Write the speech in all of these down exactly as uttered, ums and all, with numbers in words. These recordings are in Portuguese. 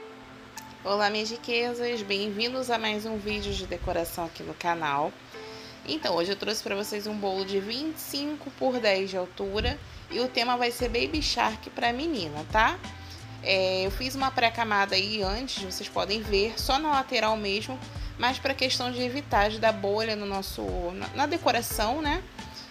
Olá, minhas riquezas, bem-vindos a mais um vídeo de decoração aqui no canal. Então, hoje eu trouxe para vocês um bolo de vinte e cinco por dez de altura e o tema vai ser Baby Shark para menina, tá? É, eu fiz uma pré-camada aí antes, vocês podem ver, só na lateral mesmo, mas para questão de evitar de dar bolha no nosso, na, na decoração, né?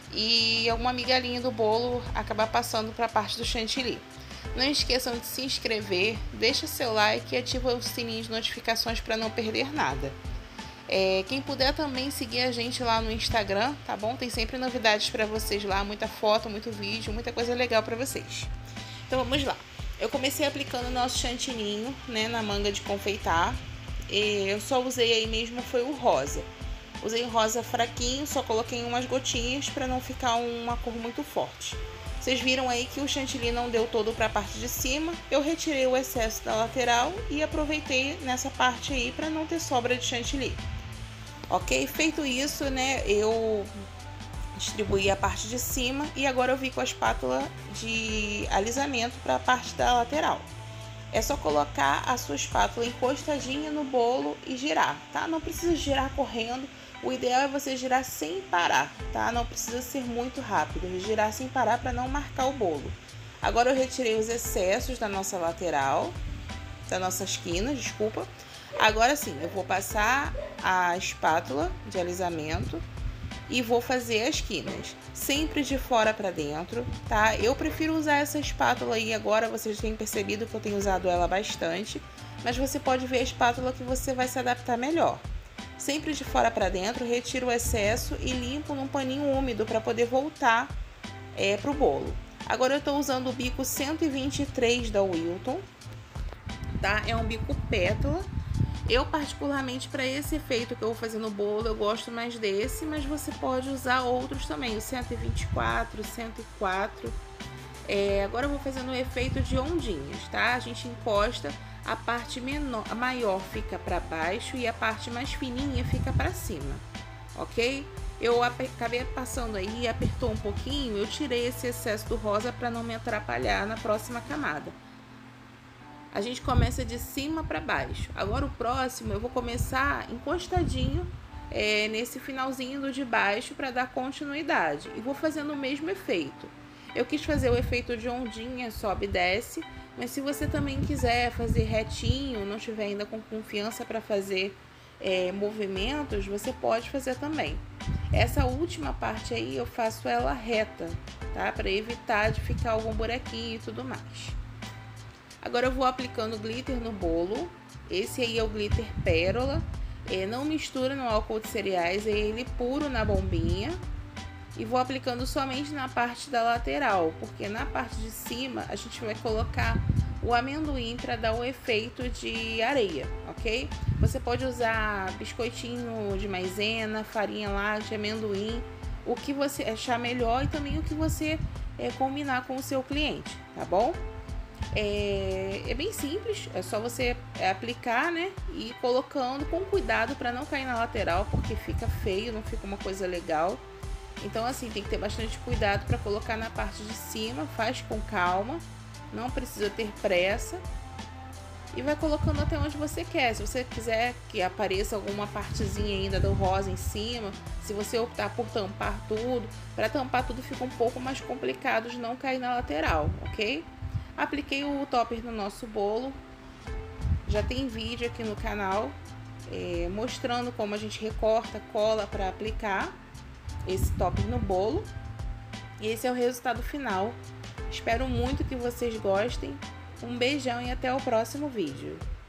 E alguma migalhinha do bolo acabar passando para a parte do chantilly. Não esqueçam de se inscrever, deixa seu like e ativa o sininho de notificações para não perder nada. É, quem puder também seguir a gente lá no Instagram, tá bom? Tem sempre novidades para vocês lá, muita foto, muito vídeo, muita coisa legal para vocês. Então vamos lá. Eu comecei aplicando o nosso chantininho, né, na manga de confeitar. E eu só usei aí mesmo foi o rosa. Usei rosa fraquinho, só coloquei umas gotinhas para não ficar uma cor muito forte. Vocês viram aí que o chantilly não deu todo para a parte de cima, eu retirei o excesso da lateral e aproveitei nessa parte aí para não ter sobra de chantilly. Ok? Feito isso, né, eu distribuí a parte de cima e agora eu vim com a espátula de alisamento para a parte da lateral. É só colocar a sua espátula encostadinha no bolo e girar, tá? Não precisa girar correndo. O ideal é você girar sem parar, tá? Não precisa ser muito rápido, girar sem parar para não marcar o bolo. Agora eu retirei os excessos da nossa lateral, da nossa esquina, desculpa. Agora sim, eu vou passar a espátula de alisamento e vou fazer as quinas, sempre de fora para dentro, tá? Eu prefiro usar essa espátula aí agora, vocês têm percebido que eu tenho usado ela bastante, mas você pode ver a espátula que você vai se adaptar melhor. Sempre de fora para dentro, retiro o excesso e limpo num paninho úmido para poder voltar é, pro bolo. Agora eu estou usando o bico cento e vinte e três da Wilton, tá? É um bico pétala. Eu, particularmente, para esse efeito que eu vou fazer no bolo, eu gosto mais desse, mas você pode usar outros também, o cento e vinte e quatro, cento e quatro. É, agora eu vou fazendo o efeito de ondinhas, tá? A gente encosta, a parte menor, a maior fica para baixo e a parte mais fininha fica para cima, ok? Eu acabei passando aí, apertou um pouquinho, eu tirei esse excesso do rosa para não me atrapalhar na próxima camada. A gente começa de cima para baixo. Agora o próximo eu vou começar encostadinho é, nesse finalzinho do de baixo para dar continuidade. E vou fazendo o mesmo efeito. Eu quis fazer o efeito de ondinha, sobe e desce. Mas se você também quiser fazer retinho, não tiver ainda com confiança para fazer é, movimentos, você pode fazer também. Essa última parte aí eu faço ela reta, tá? Para evitar de ficar algum buraquinho e tudo mais. Agora eu vou aplicando glitter no bolo. Esse aí é o glitter pérola. É, não mistura no álcool de cereais, é ele puro na bombinha. E vou aplicando somente na parte da lateral, porque na parte de cima a gente vai colocar o amendoim para dar o efeito de areia, ok? Você pode usar biscoitinho de maisena, farinha láctea, amendoim, o que você achar melhor e também o que você é, combinar com o seu cliente, tá bom? É, é bem simples, é só você aplicar, né, e ir colocando com cuidado para não cair na lateral, porque fica feio, não fica uma coisa legal. Então assim, tem que ter bastante cuidado para colocar na parte de cima, faz com calma, não precisa ter pressa. E vai colocando até onde você quer. Se você quiser que apareça alguma partezinha ainda do rosa em cima, se você optar por tampar tudo, para tampar tudo fica um pouco mais complicado de não cair na lateral, ok? Apliquei o topper no nosso bolo, já tem vídeo aqui no canal é, mostrando como a gente recorta, cola para aplicar esse topper no bolo. E esse é o resultado final. Espero muito que vocês gostem. Um beijão e até o próximo vídeo.